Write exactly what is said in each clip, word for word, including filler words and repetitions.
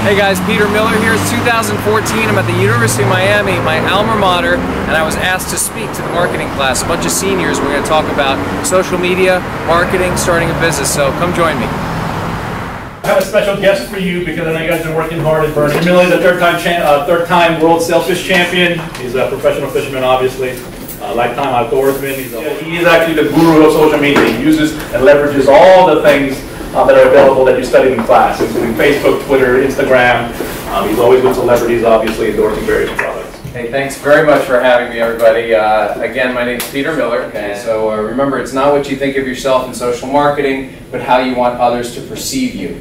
Hey guys, Peter Miller here. It's two thousand fourteen. I'm at the University of Miami, my alma mater, and I was asked to speak to the marketing class. A bunch of seniors. We're going to talk about social media, marketing, starting a business. So come join me. I have a special guest for you because I know you guys have been working hard at Burning. Miller's a third-time uh, third-time world sailfish champion. He's a professional fisherman, obviously. Uh, lifetime outdoorsman. He's a, he is actually the guru of social media. He uses and leverages all the things uh, that are available that you studied in class, including Facebook, Twitter, Instagram. Um, he's always with celebrities, obviously, endorsing various products. Hey, thanks very much for having me, everybody. Uh, again, my name is Peter Miller. Okay, so uh, remember, it's not what you think of yourself in social marketing, but how you want others to perceive you.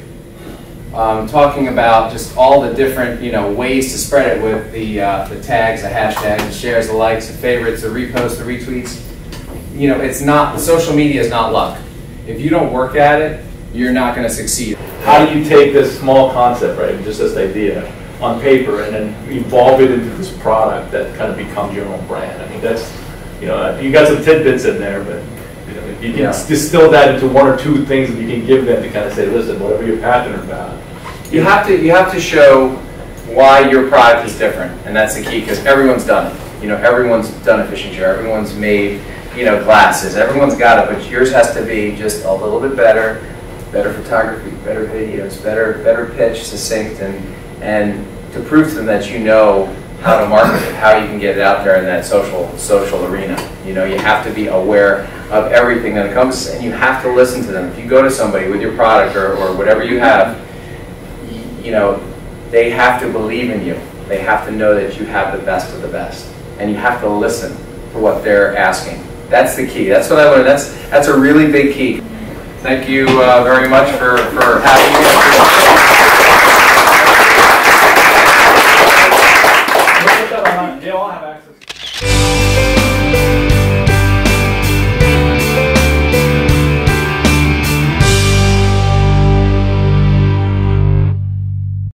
Um, talking about just all the different, you know, ways to spread it with the uh, the tags, the hashtags, the shares, the likes, the favorites, the reposts, the retweets. You know, it's not, social media is not luck. If you don't work at it, you're not going to succeed. How do you take this small concept, right, just this idea on paper, and then evolve it into this product that kind of becomes your own brand? I mean, that's, you know, you got some tidbits in there, but you know, if you can yeah. distill that into one or two things that you can give them to kind of say, listen, whatever you're passionate about. You have to you have to show why your product is different, and that's the key, because everyone's done it. You know, everyone's done a fishing chair, everyone's made, you know, glasses, everyone's got it, but yours has to be just a little bit better, better photography, better videos, better better pitch, succinct, and and to prove to them that you know how to market it, how you can get it out there in that social social arena. You know, you have to be aware of everything that comes, and you have to listen to them. If you go to somebody with your product or, or whatever you have, you know, they have to believe in you. They have to know that you have the best of the best, and you have to listen for what they're asking. That's the key. That's what I learned. That's that's a really big key. Thank you uh, very much for for having me. They all have access.